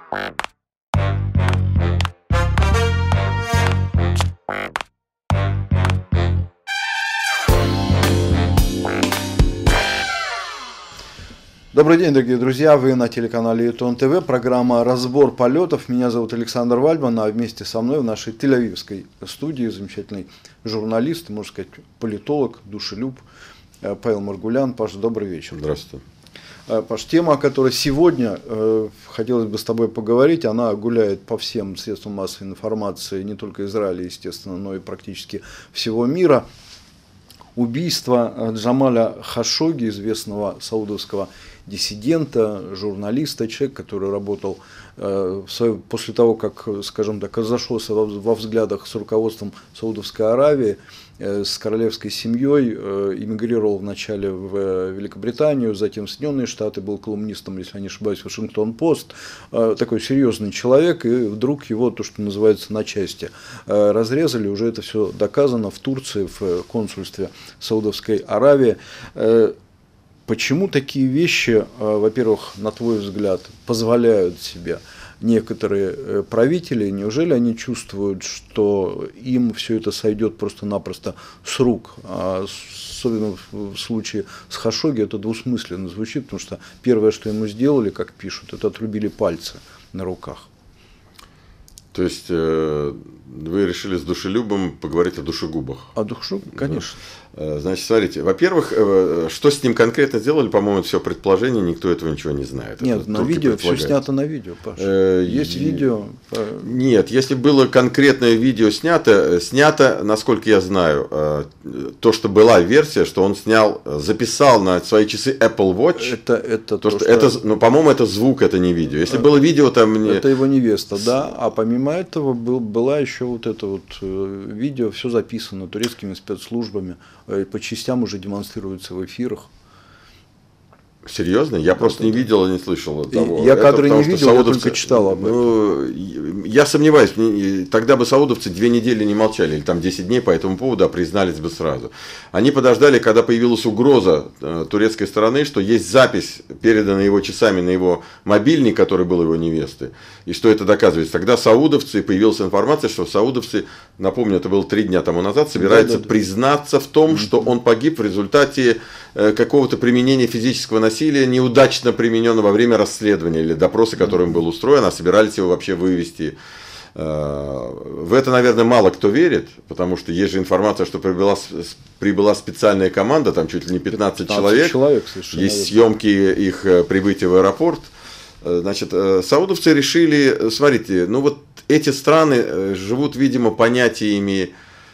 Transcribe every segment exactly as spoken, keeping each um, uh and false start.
Добрый день, дорогие друзья, вы на телеканале Ютон ТВ, программа «Разбор полетов». Меня зовут Александр Вальман, а вместе со мной в нашей тель-авивской студии замечательный журналист, можно сказать, политолог, душелюб Павел Маргулян. Паша, добрый вечер. Здравствуйте. Паш, тема, о которой сегодня э, хотелось бы с тобой поговорить, она гуляет по всем средствам массовой информации, не только Израиля, естественно, но и практически всего мира. Убийство Джамаля Хашогги, известного саудовского диссидента, журналиста, человека, который работал э, в, после того, как, скажем так, разошелся во, во взглядах с руководством Саудовской Аравии, э, с королевской семьей, э, эмигрировал вначале в э, Великобританию, затем в Соединенные Штаты, был колумнистом, если я не ошибаюсь, Вашингтон-Пост, э, такой серьезный человек, и вдруг его, то, что называется, на части э, разрезали, уже это все доказано в Турции, в консульстве Саудовской Аравии. Э, Почему такие вещи, во-первых, на твой взгляд, позволяют себе некоторые правители? Неужели они чувствуют, что им все это сойдет просто-напросто с рук? Особенно в случае с Хашогги это двусмысленно звучит, потому что первое, что ему сделали, как пишут, это отрубили пальцы на руках. То есть вы решили с душелюбом поговорить о душегубах? О душегубах, конечно. Значит, смотрите, во-первых, что с ним конкретно сделали, по-моему, это все предположение, никто этого ничего не знает. Нет, это на видео, все снято на видео, Паша. Э, Есть и... видео. Нет, если было конкретное видео снято, снято, насколько я знаю, то, что была версия, что он снял, записал на свои часы Apple Watch. Это, это, то, что, что... это ну, по-моему, это звук, это не видео. Если было видео, там... Это его невеста, да, а помимо этого был, была еще вот это вот видео, все записано турецкими спецслужбами. По частям уже демонстрируется в эфирах. Серьезно? Я да, просто да, не да. видел и не слышал того. Я кадры не видел, я только читал об этом. Ну, я сомневаюсь, тогда бы саудовцы две недели не молчали, или там десять дней по этому поводу, а признались бы сразу. Они подождали, когда появилась угроза турецкой стороны, что есть запись, переданная его часами на его мобильник, который был его невесты, и что это доказывается. Тогда саудовцы, появилась информация, что саудовцы, напомню, это было три дня тому назад, собираются да, да, да. признаться в том, что он погиб в результате какого-то применения физического насилия, неудачно примененного во время расследования или допроса, которым был устроен, а собирались его вообще вывести. В это, наверное, мало кто верит, потому что есть же информация, что прибыла, прибыла специальная команда, там чуть ли не пятнадцать, пятнадцать человек, человек есть съемки их прибытия в аэропорт. Значит, саудовцы решили, смотрите, ну вот эти страны живут, видимо, понятиями,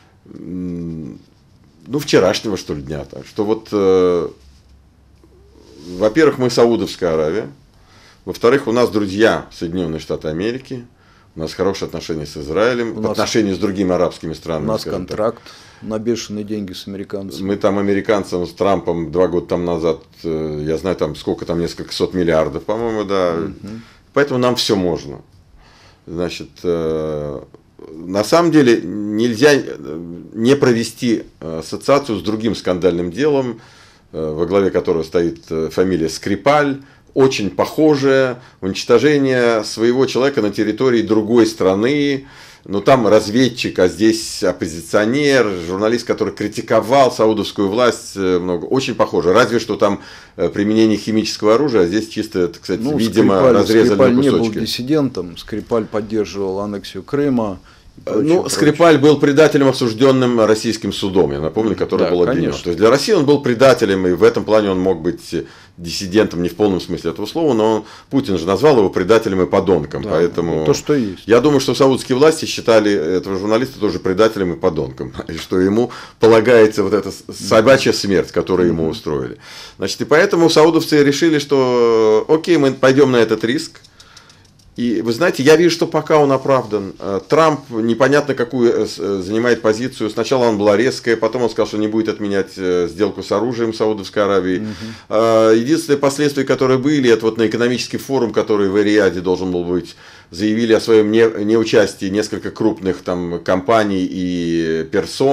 ну, вчерашнего, что ли, дня. Так, что вот, э, во-первых, мы Саудовская Аравия. Во-вторых, у нас друзья Соединенные Штаты Америки. У нас хорошие отношения с Израилем. У отношения нас, с другими арабскими странами. У нас контракт так. на бешеные деньги с американцами. Мы там американцам с Трампом два года там назад, э, я знаю, там сколько там, несколько сот миллиардов, по-моему, да. Угу. Поэтому нам все можно. Значит... Э, На самом деле нельзя не провести ассоциацию с другим скандальным делом, во главе которого стоит фамилия Скрипаль, очень похожее, уничтожение своего человека на территории другой страны. Но там разведчик, а здесь оппозиционер, журналист, который критиковал саудовскую власть много. Очень похоже. Разве что там применение химического оружия, а здесь чисто, так сказать, ну, видимо, Скрипаль, разрезали Скрипаль на кусочки. Не был диссидентом, Скрипаль поддерживал аннексию Крыма. Прочее, ну, прочее. Скрипаль был предателем, осужденным российским судом, я напомню, который да, был обвинен. То есть для России он был предателем, и в этом плане он мог быть диссидентом не в полном смысле этого слова, но он, Путин же назвал его предателем и подонком. Да, поэтому то, что есть. Я думаю, что саудовские власти считали этого журналиста тоже предателем и подонком, и что ему полагается вот эта собачья смерть, которую ему устроили. Значит, и поэтому саудовцы решили, что окей, мы пойдем на этот риск. И вы знаете, я вижу, что пока он оправдан. Трамп непонятно какую занимает позицию. Сначала он была резкая, потом он сказал, что не будет отменять сделку с оружием Саудовской Аравии. Угу. Единственное последствия, которые были, это вот на экономический форум, который в Эр-Рияде должен был быть, заявили о своем не, неучастии несколько крупных там компаний и персон.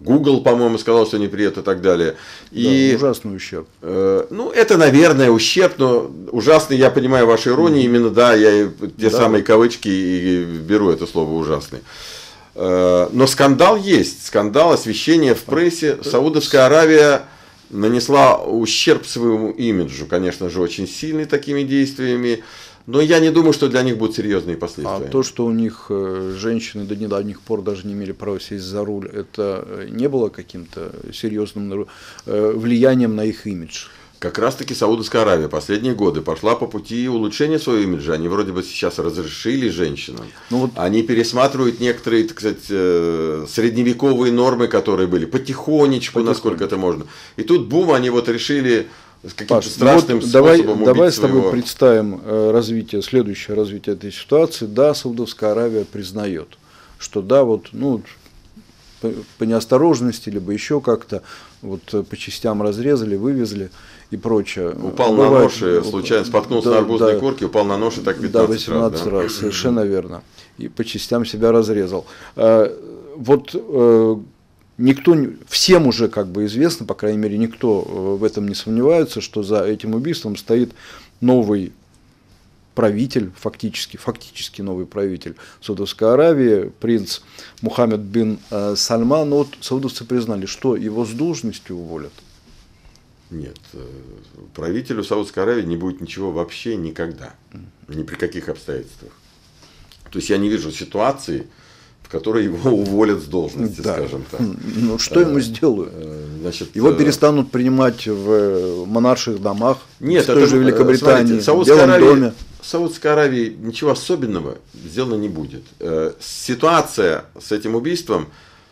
Google, по-моему, сказал, что не приедет и так далее. И, да, ужасный ущерб. Э, ну, это, наверное, ущерб, но ужасный, я понимаю вашу иронию, mm-hmm. именно, да, я те да. самые кавычки и беру это слово ужасный. Э, но скандал есть, скандал, освещение в прессе. Саудовская Аравия нанесла ущерб своему имиджу, конечно же, очень сильный такими действиями. Но я не думаю, что для них будут серьезные последствия. А то, что у них женщины до недавних пор даже не имели права сесть за руль, это не было каким-то серьезным влиянием на их имидж? Как раз таки Саудовская Аравия последние годы пошла по пути улучшения своего имиджа. Они вроде бы сейчас разрешили женщинам. Ну, вот... Они пересматривают некоторые, так сказать, средневековые нормы, которые были потихонечку, потихонечку, насколько это можно. И тут бум, они вот решили... с каким-то Паш, страшным вот давай, способом убить давай своего... с тобой представим развитие, следующее развитие этой ситуации. Да, Саудовская Аравия признает, что да, вот, ну, по, по неосторожности, либо еще как-то вот по частям разрезали, вывезли и прочее. Упал Бывает, на нож и случайно споткнулся да, на арбузной да, корке, упал на нож и так пятнадцать, да, восемнадцать раз. Да? раз, совершенно верно. И по частям себя разрезал. Вот никто, всем уже как бы известно, по крайней мере, никто в этом не сомневается, что за этим убийством стоит новый правитель, фактически, фактически новый правитель Саудовской Аравии, принц Мухаммед бин Сальман. Но вот саудовцы признали, что его с должности уволят. Нет, правителю Саудовской Аравии не будет ничего вообще никогда, ни при каких обстоятельствах. То есть я не вижу ситуации, в которой его уволят с должности, да. скажем так. Ну что ему сделают? Значит, его перестанут принимать в монарших домах, нет, в той это, же Великобритании, смотрите, в Белом Аравии, доме. В Саудовской Аравии ничего особенного сделано не будет. Ситуация с этим убийством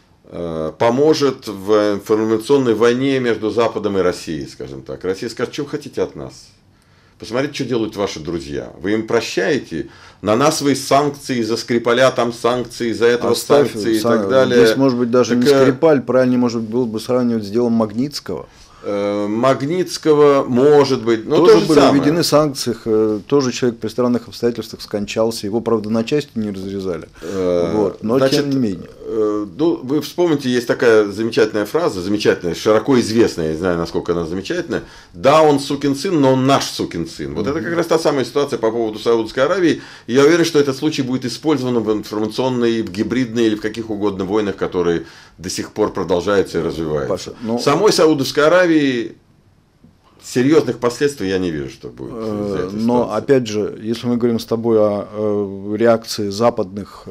поможет в информационной войне между Западом и Россией, скажем так. Россия скажет, что вы хотите от нас? Посмотрите, что делают ваши друзья. Вы им прощаете? На нас вы санкции, за Скрипаля там санкции, за этого Оставь, санкции сан... и так далее. Здесь, может быть, даже так, не Скрипаль, правильнее, может, было бы сравнивать с делом Магнитского. Магнитского, может быть, но тоже то были самое. введены санкции, тоже человек при странных обстоятельствах скончался, его, правда, на части не разрезали, вот, но Значит, тем не менее. Ну, вы вспомните, есть такая замечательная фраза, замечательная, широко известная, я не знаю, насколько она замечательная, да, он сукин сын, но он наш сукин сын. Вот mm-hmm. это как раз та самая ситуация по поводу Саудовской Аравии, и я уверен, что этот случай будет использован в информационной, в гибридной или в каких угодно войнах, которые до сих пор продолжаются и развиваются. Паша, ну... Самой Саудовской Аравии серьезных последствий я не вижу, что будет. Но опять же, если мы говорим с тобой о реакции западных,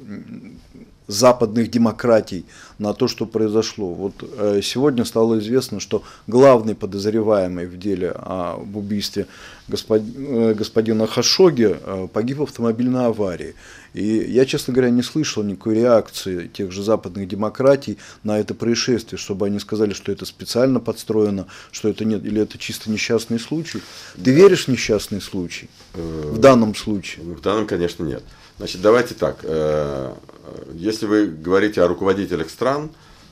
западных демократий на то, что произошло. Вот сегодня стало известно, что главный подозреваемый в деле об убийстве господина Хашогги погиб в автомобильной аварии. И я, честно говоря, не слышал никакой реакции тех же западных демократий на это происшествие, чтобы они сказали, что это специально подстроено, что это нет, или это чисто несчастный случай. Ты веришь в несчастный случай в данном случае? В данном, конечно, нет. Значит, давайте так. Если вы говорите о руководителях стран,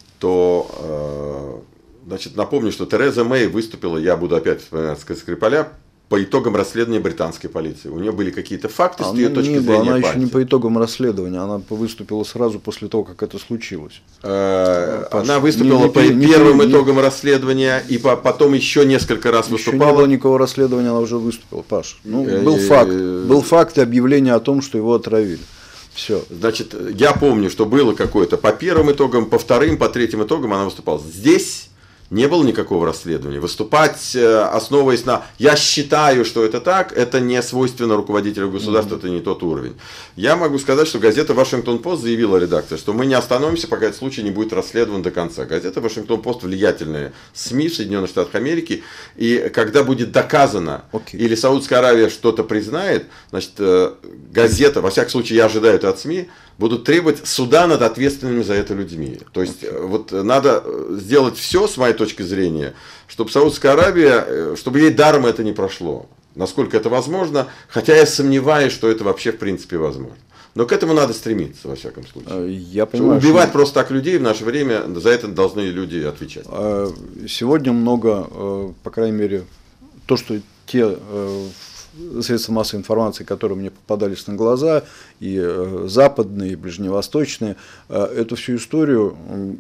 то, значит, напомню, что Тереза Мэй выступила, я буду опять вспоминать Скрипаля, по итогам расследования британской полиции. У нее были какие-то факты она с ее точки не, зрения Она партии. еще не по итогам расследования, она выступила сразу после того, как это случилось. Э, она выступила не, по не, первым не, итогам не, расследования и по, потом еще несколько раз еще выступала. Не было никакого расследования, она уже выступила, Паш. Ну, был факт, был факт и объявление о том, что его отравили. Все. Значит, я помню, что было какое-то по первым итогам, по вторым, по третьим итогам она выступала. Здесь не было никакого расследования. Выступать, основываясь на «я считаю, что это так», это не свойственно руководителю государства, mm-hmm. это не тот уровень. Я могу сказать, что газета «Вашингтон-Пост» заявила редакция, что мы не остановимся, пока этот случай не будет расследован до конца. Газета «Вашингтон-Пост» влиятельная СМИ в Соединенных Штатах Америки, и когда будет доказано, okay. или Саудовская Аравия что-то признает, значит, газета, во всяком случае, я ожидаю это от СМИ, будут требовать суда над ответственными за это людьми. То есть, okay. вот надо сделать все, с моей точки зрения, чтобы Саудовская Аравия, чтобы ей даром это не прошло. Насколько это возможно, хотя я сомневаюсь, что это вообще в принципе возможно. Но к этому надо стремиться, во всяком случае. Я понимаю, убивать что... просто так людей в наше время, за это должны люди отвечать. Сегодня много, по крайней мере, то, что те средства массовой информации, которые мне попадались на глаза, и западные, и ближневосточные, эту всю историю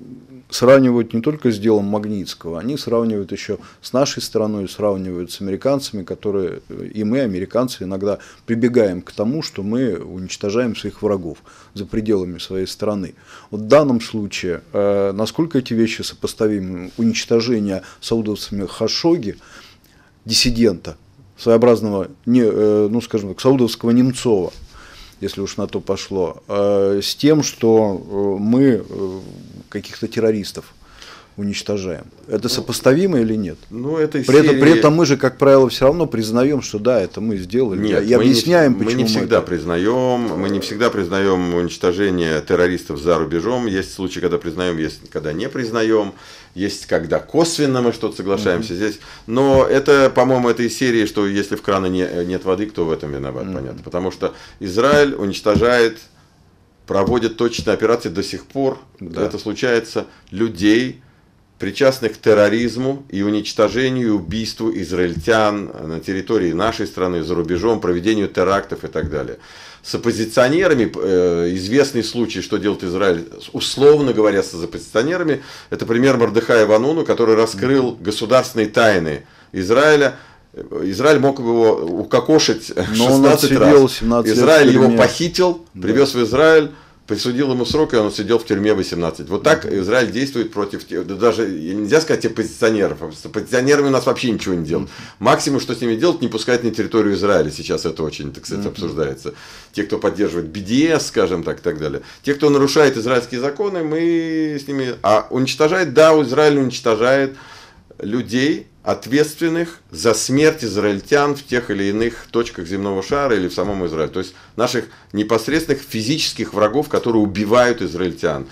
сравнивают не только с делом Магнитского, они сравнивают еще с нашей страной, сравнивают с американцами, которые, и мы, американцы, иногда прибегаем к тому, что мы уничтожаем своих врагов за пределами своей страны. Вот в данном случае, насколько эти вещи сопоставимы? Уничтожение саудовцами Хашогги, диссидента, своеобразного, ну скажем так, саудовского Немцова, если уж на то пошло, с тем, что мы каких-то террористов уничтожаем. Это сопоставимо или нет? Ну, это при, серии... этом, при этом мы же, как правило, все равно признаем, что да, это мы сделали. Нет, и объясняем, не, почему мы не всегда это... признаем, мы не всегда признаем уничтожение террористов за рубежом. Есть случаи, когда признаем, есть когда не признаем, есть когда косвенно мы что-то соглашаемся mm-hmm. здесь. Но это, по-моему, это из серии, что если в кране не, нет воды, кто в этом виноват, mm-hmm. понятно. Потому что Израиль уничтожает, проводит точные операции до сих пор. Да. Это случается людей, причастных к терроризму и уничтожению и убийству израильтян на территории нашей страны, за рубежом, проведению терактов и так далее. С оппозиционерами, э, известный случай, что делает Израиль, условно говоря, с оппозиционерами, это пример Мордехая Вануну, который раскрыл государственные тайны Израиля. Израиль мог его укокошить шестнадцать раз. Израиль его похитил, привез в Израиль, присудил ему срок, и он сидел в тюрьме восемнадцать. Вот так Израиль действует против, даже нельзя сказать оппозиционеров, с оппозиционерами у нас вообще ничего не делают. Максимум, что с ними делать, не пускать на территорию Израиля. Сейчас это очень, так сказать, обсуждается. Те, кто поддерживает би ди эс, скажем так, и так далее. Те, кто нарушает израильские законы, мы с ними... А уничтожает, да, Израиль уничтожает людей, ответственных за смерть израильтян в тех или иных точках земного шара или в самом Израиле. То есть наших непосредственных физических врагов, которые убивают израильтян.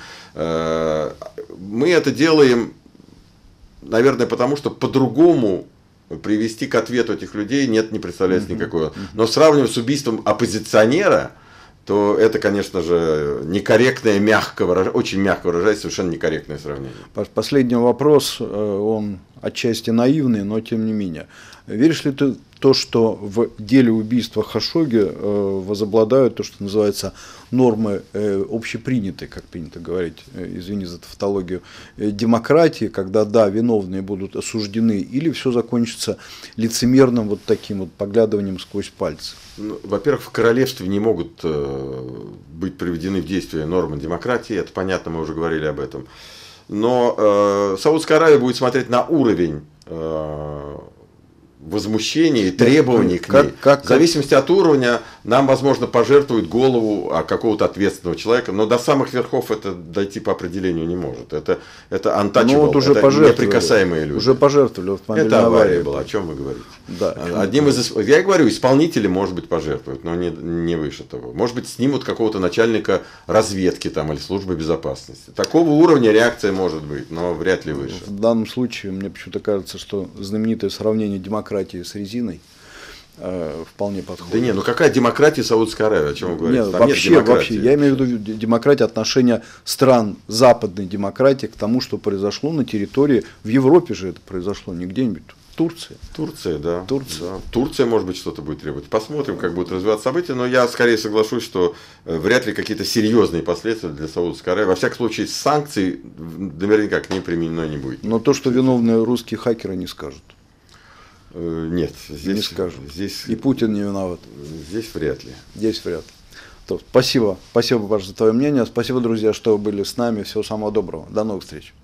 Мы это делаем, наверное, потому что по-другому привести к ответу этих людей нет, не представляется никакого. Но сравнивать с убийством оппозиционера, то это, конечно же, некорректное, мягко выражаясь, очень мягко выражаясь, совершенно некорректное сравнение. Последний вопрос, он отчасти наивный, но тем не менее. Веришь ли ты в то, что в деле убийства Хашогги возобладают то, что называется нормы общепринятой, как принято говорить, извини за тавтологию, демократии, когда, да, виновные будут осуждены, или все закончится лицемерным вот таким вот поглядыванием сквозь пальцы? Ну, во-первых, в королевстве не могут э, быть приведены в действие нормы демократии, это понятно, мы уже говорили об этом. Но э, Саудская Аравия будет смотреть на уровень э, возмущений и требований к ней. Как, как, в зависимости от уровня нам, возможно, пожертвуют голову какого-то ответственного человека, но до самых верхов это дойти по определению не может. Это, это untouchable, ну, вот уже это неприкасаемые люди. Уже пожертвовали. Это авария была, о чем вы говорите? Да. Одним из, я говорю, исполнители, может быть, пожертвуют, но не, не выше того. Может быть, снимут какого-то начальника разведки там, или службы безопасности. Такого уровня реакция может быть, но вряд ли выше. В данном случае, мне почему-то кажется, что знаменитое сравнение демократии с резиной э, вполне подходит. Да не, ну какая демократия Саудской Аравии, о чем вы говорите? Нет, вообще, нет вообще, я имею в виду демократия, отношение стран западной демократии к тому, что произошло на территории, в Европе же это произошло, не где-нибудь. Турция. Турция, да. Турция. да. Турция, может быть, что-то будет требовать. Посмотрим, как будут развиваться события, но я скорее соглашусь, что вряд ли какие-то серьезные последствия для Саудовской Аравии. Во всяком случае, санкций наверняка к ней применено не будет. Но то, что виновные русские хакеры, не скажут. Нет, здесь не скажут. Здесь, и Путин не виноват. Здесь вряд ли. Здесь вряд ли. То, спасибо. Спасибо, Паша, за твое мнение. Спасибо, друзья, что были с нами. Всего самого доброго. До новых встреч.